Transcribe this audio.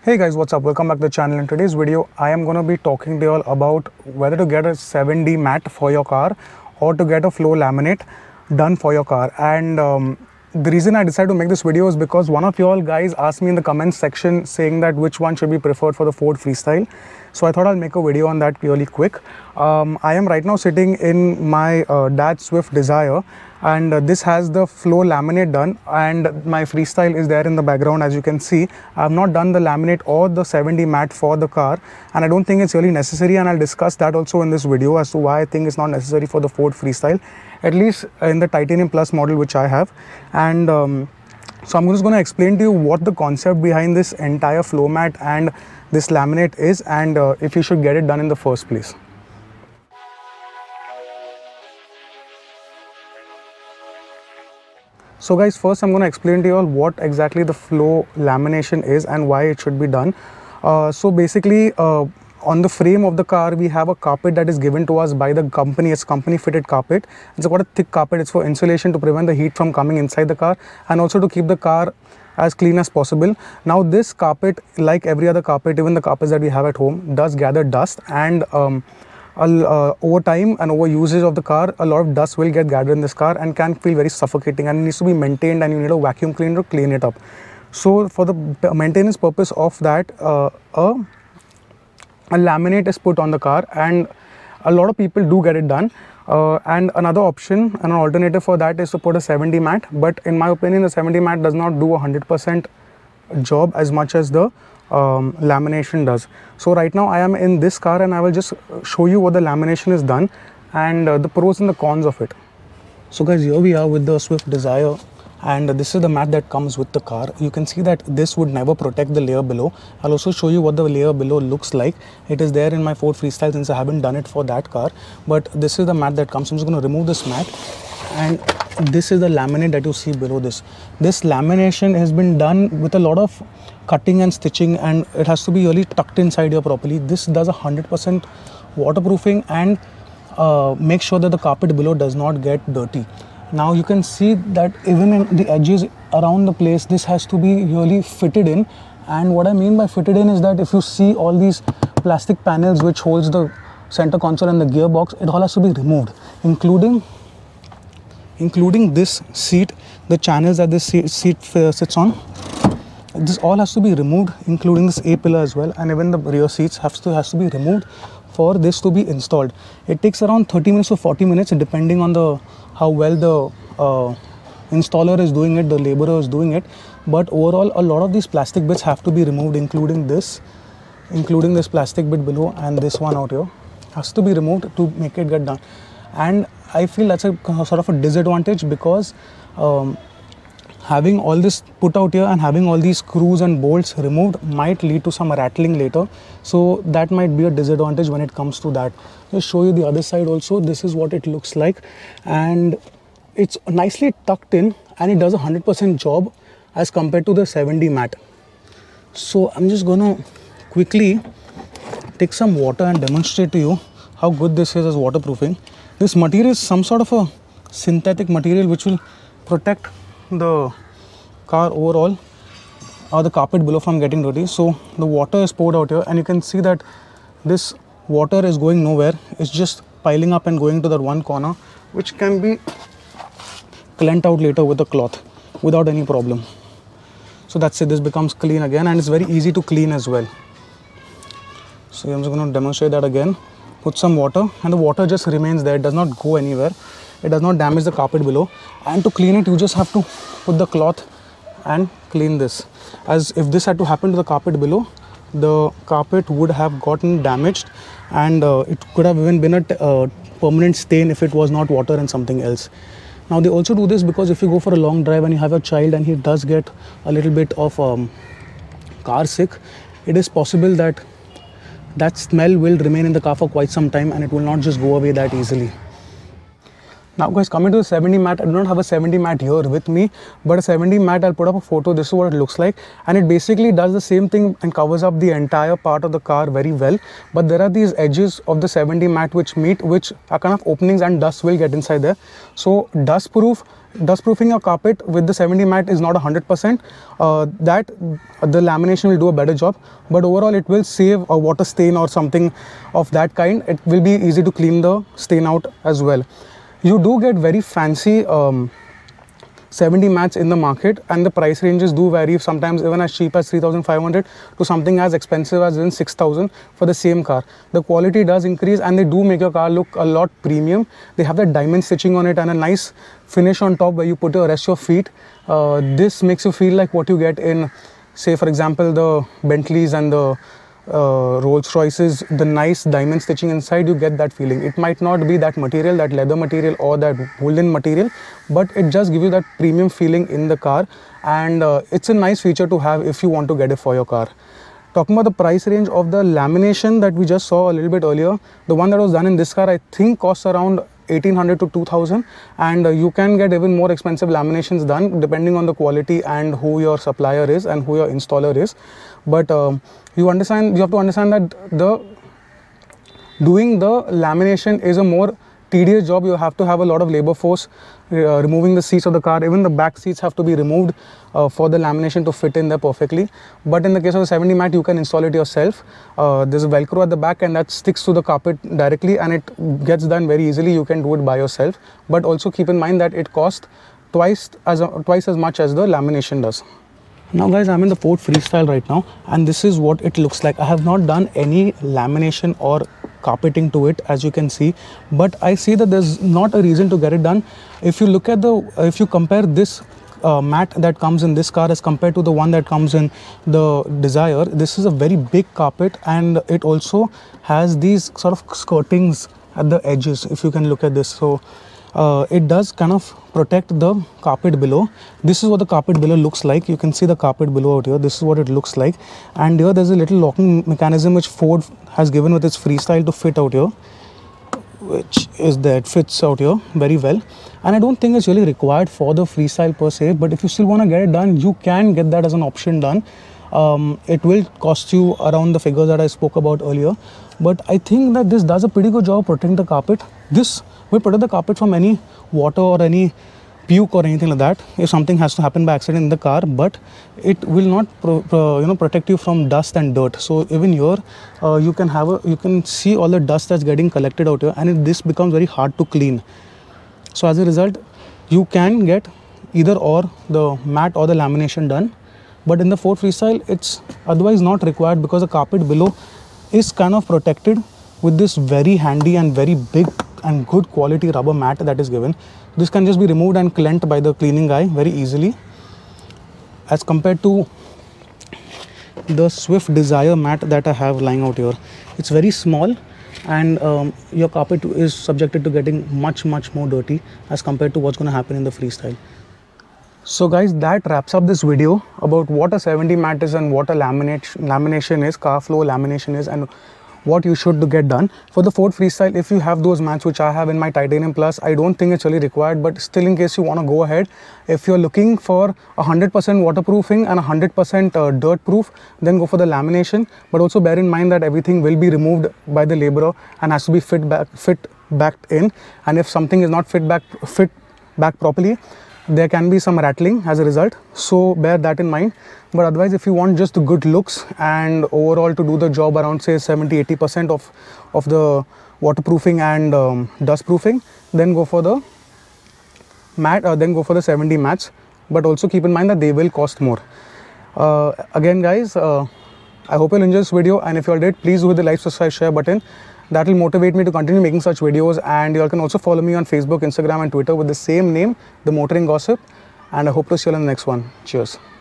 Hey guys, what's up? Welcome back to the channel. In today's video, I am going to be talking to you all about whether to get a 7D matte for your car or to get a floor laminate done for your car. And the reason I decided to make this video is because one of you all guys asked me in the comments section saying that which one should be preferred for the Ford Freestyle. So I thought I'll make a video on that purely quick. I am right now sitting in my dad's Swift Desire, and this has the floor laminate done, and my Freestyle is there in the background. As you can see, I have not done the laminate or the 7D matte for the car, and I don't think it's really necessary, and I'll discuss that also in this video as to why I think it's not necessary for the Ford Freestyle, at least in the Titanium Plus model which I have. And so I'm just going to explain to you what the concept behind this entire floor mat and this laminate is, and if you should get it done in the first place. So guys, first I'm going to explain to you all what exactly the floor lamination is and why it should be done. So basically, on the frame of the car, we have a carpet that is given to us by the company. It's company fitted carpet. It's quite a thick carpet. It's for insulation to prevent the heat from coming inside the car and also to keep the car as clean as possible. Now this carpet, like every other carpet, even the carpets that we have at home, does gather dust, and over time and over usage of the car, a lot of dust will get gathered in this car and can feel very suffocating, and it needs to be maintained, and you need a vacuum cleaner to clean it up. So for the maintenance purpose of that, a laminate is put on the car, and a lot of people do get it done. And another option and an alternative for that is to put a 7D matte, but in my opinion the 7D matte does not do 100% job as much as the lamination does. So right now I am in this car, and I will just show you what the lamination is done and the pros and the cons of it. So guys, here we are with the Swift Desire, and this is the mat that comes with the car. You can see that this would never protect the layer below. I'll also show you what the layer below looks like. It is there in my Ford Freestyle since I haven't done it for that car, but this is the mat that comes. I'm just going to remove this mat, and this is the laminate that you see below this. This lamination has been done with a lot of cutting and stitching, and it has to be really tucked inside here properly. This does 100% waterproofing and make sure that the carpet below does not get dirty. Now you can see that even in the edges around the place, this has to be really fitted in. And what I mean by fitted in is that if you see all these plastic panels which holds the center console and the gearbox, it all has to be removed, including this seat, the channels that this seat sits on. This all has to be removed, including this A-pillar as well, and even the rear seats has to be removed for this to be installed. It takes around 30 minutes to 40 minutes depending on how well the installer is doing it, the laborer is doing it. But overall, a lot of these plastic bits have to be removed, including this plastic bit below, and this one out here has to be removed to make it get done. And I feel that's a sort of a disadvantage, because having all this put out here and having all these screws and bolts removed might lead to some rattling later. So that might be a disadvantage when it comes to that. Just show you the other side also. This is what it looks like, and it's nicely tucked in, and it does 100% job as compared to the 7D matte. So I'm just gonna quickly take some water and demonstrate to you how good this is as waterproofing. This material is some sort of a synthetic material which will protect the car overall, or the carpet below, from getting dirty. So the water is poured out here, and you can see that this water is going nowhere. It's just piling up and going to that one corner, which can be cleaned out later with a cloth without any problem. So that's it. This becomes clean again, and it's very easy to clean as well. So I'm just going to demonstrate that again. Put some water, and the water just remains there. It does not go anywhere. It does not damage the carpet below. And to clean it, you just have to put the cloth and clean this. As if this had to happen to the carpet below, the carpet would have gotten damaged, and it could have even been a permanent stain if it was not water and something else. Now they also do this because if you go for a long drive and you have a child and he does get a little bit of car sick, it is possible that that smell will remain in the car for quite some time, and it will not just go away that easily. Now guys, coming to the 70 matte, I do not have a 70 matte here with me, but a 70 matte, I'll put up a photo. This is what it looks like, and it basically does the same thing and covers up the entire part of the car very well. But there are these edges of the 70 matte which meet, which are kind of openings, and dust will get inside there. So dust-proofing your carpet with the 70 matte is not 100%. That the lamination will do a better job, but overall it will save a water stain or something of that kind. It will be easy to clean the stain out as well. You do get very fancy 70 mattes in the market, and the price ranges do vary, sometimes even as cheap as 3,500 to something as expensive as in 6,000 for the same car. The quality does increase, and they do make your car look a lot premium. They have that diamond stitching on it and a nice finish on top where you put rest your feet. This makes you feel like what you get in, say for example, the Bentleys and the Rolls Royces, the nice diamond stitching inside. You get that feeling. It might not be that material, that leather material or that woolen material, but it just gives you that premium feeling in the car, and it's a nice feature to have if you want to get it for your car. Talking about the price range of the lamination that we just saw a little bit earlier, the one that was done in this car I think costs around 1,800 to 2,000, and you can get even more expensive laminations done depending on the quality and who your supplier is and who your installer is. But you have to understand that doing the lamination is a more tedious job. You have to have a lot of labor force removing the seats of the car. Even the back seats have to be removed for the lamination to fit in there perfectly. But in the case of the 70 matte, you can install it yourself. There's a velcro at the back, and that sticks to the carpet directly, and it gets done very easily. You can do it by yourself, but also keep in mind that it costs twice as much as the lamination does. Now guys, I'm in the Ford Freestyle right now, and this is what it looks like. I have not done any lamination or carpeting to it, as you can see, but I see that there's not a reason to get it done. If you look at if you compare this mat that comes in this car as compared to the one that comes in the Desire, this is a very big carpet, and it also has these sort of skirtings at the edges. If you can look at this, so it does kind of protect the carpet below. This is what the carpet below looks like. You can see the carpet below out here. This is what it looks like, and here there's a little locking mechanism which Ford has given with its Freestyle to fit out here, which is there. It fits out here very well, and I don't think it's really required for the Freestyle per se, but if you still want to get it done, you can get that as an option done. It will cost you around the figures that I spoke about earlier, but I think that this does a pretty good job protecting the carpet. This will protect the carpet from any water or any puke or anything like that if something has to happen by accident in the car, but it will not protect you from dust and dirt. So even here you can see all the dust that's getting collected out here, and this becomes very hard to clean. So as a result, you can get either or the matte or the lamination done, but in the Ford Freestyle it's otherwise not required because the carpet below is kind of protected with this very handy and very big and good quality rubber mat that is given. This can just be removed and cleaned by the cleaning guy very easily, as compared to the Swift Desire mat that I have lying out here. It's very small, and your carpet is subjected to getting much more dirty as compared to what's going to happen in the Freestyle. So guys, that wraps up this video about what a 70 matte is and what a lamination is, car floor lamination is, and what you should get done. For the Ford Freestyle, if you have those mats which I have in my Titanium Plus, I don't think it's really required, but still, in case you want to go ahead, if you're looking for 100% waterproofing and 100% dirt proof, then go for the lamination. But also bear in mind that everything will be removed by the laborer and has to be fit back in, and if something is not fit back properly, there can be some rattling as a result, so bear that in mind. But otherwise, if you want just the good looks and overall to do the job around say 70-80% of the waterproofing and dust proofing, then go for the matte, then go for the 70 mats. But also keep in mind that they will cost more. Again guys, I hope you'll enjoy this video, and if you all did, please do hit the like, subscribe, share button. That will motivate me to continue making such videos, and you all can also follow me on Facebook, Instagram and Twitter with the same name, The Motoring Gossip, and I hope to see you all in the next one. Cheers.